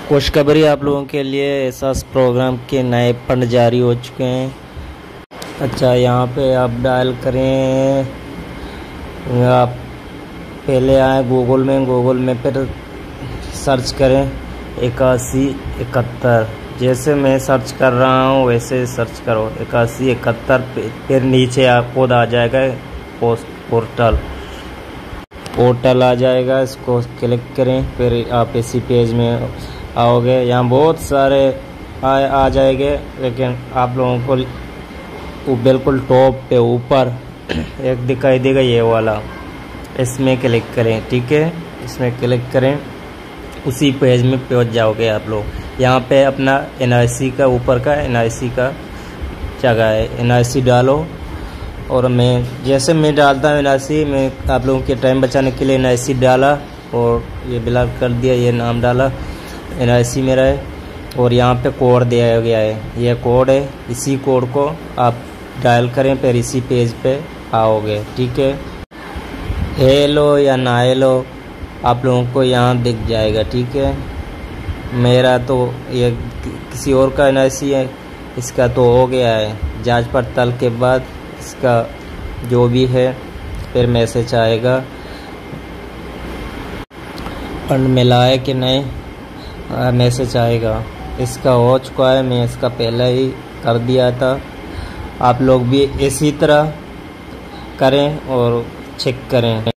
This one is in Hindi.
खुशखबरी आप लोगों के लिए, एहसास प्रोग्राम के नए फंड जारी हो चुके हैं। अच्छा, यहाँ पे आप डायल करें, आप पहले आए गूगल में फिर सर्च करें 8171। जैसे मैं सर्च कर रहा हूँ वैसे सर्च करो 8171, फिर नीचे आपको आ जाएगा पोर्टल आ जाएगा, इसको क्लिक करें, फिर आप इसी पेज में आओगे। यहाँ बहुत सारे आ जाएंगे, लेकिन आप लोगों को वो बिल्कुल टॉप पे ऊपर एक दिखाई देगा, ये वाला, इसमें क्लिक करें। ठीक है, इसमें क्लिक करें, उसी पेज में पहुंच जाओगे आप लोग। यहाँ पे अपना NIC का ऊपर का NIC का जगह है, NIC डालो। और जैसे मैं डालता हूँ NIC, मैं आप लोगों के टाइम बचाने के लिए NIC डाला और ये बिलाल कर दिया, ये नाम डाला, NIC मेरा है। और यहाँ पे कोड दिया गया है, ये कोड है, इसी कोड को आप डायल करें, फिर इसी पेज पे आओगे। ठीक है, हेलो या ना हेलो आप लोगों को यहाँ दिख जाएगा। ठीक है, मेरा तो ये किसी और का NIC है, इसका तो हो गया है। जांच पड़ताल के बाद इसका जो भी है फिर मैसेज आएगा फंड मिला है कि नहीं, मैसेज आएगा। इसका हो चुका है, मैं इसका पहले ही कर दिया था। आप लोग भी इसी तरह करें और चेक करें।